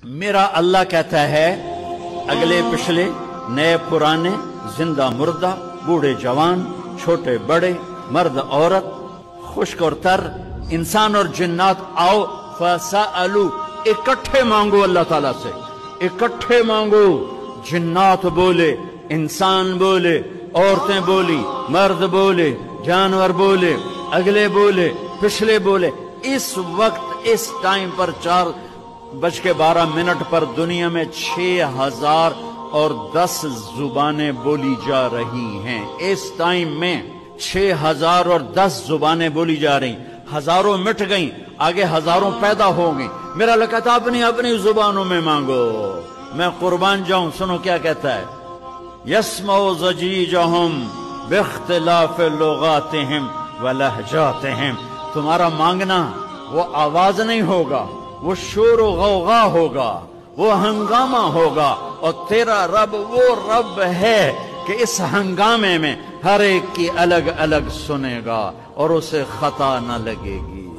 میرا اللہ کہتا ہے اگلے پچھلے، نئے پرانے، زندہ مردہ، بوڑھے جوان، چھوٹے بڑے، مرد عورت، خشک اور تر، انسان اور جنات، آؤ فَسَأَلُوا، اکٹھے مانگو اللہ تعالیٰ سے، اکٹھے مانگو۔ جنات بولے، انسان بولے، عورتیں بولی، مرد بولے، جانور بولے، اگلے بولے، پچھلے بولے۔ اس وقت اس ٹائم پر 4:12 پر دنیا میں 6010 زبانیں بولی جا رہی ہیں۔ اس ٹائم میں 6010 زبانیں بولی جا رہی، ہزاروں مٹ گئیں، آگے ہزاروں پیدا ہو گئیں۔ میرا اللہ کہتا ہے اپنی اپنی زبانوں میں مانگو، میں قربان جاؤں۔ سنو کیا کہتا ہے، يَسْمَعُ ضَجِيجَهُمْ بِاخْتِلَافِ لُغَاتِهِمْ وَلَهْجَاتِهِمْ۔ تمہارا مانگنا وہ آواز نہیں ہوگا، وہ شور و غوغا ہوگا، وہ ہنگامہ ہوگا، اور تیرا رب وہ رب ہے کہ اس ہنگامے میں ہر ایک کی الگ الگ سنے گا اور اسے خطا نہ لگے گی۔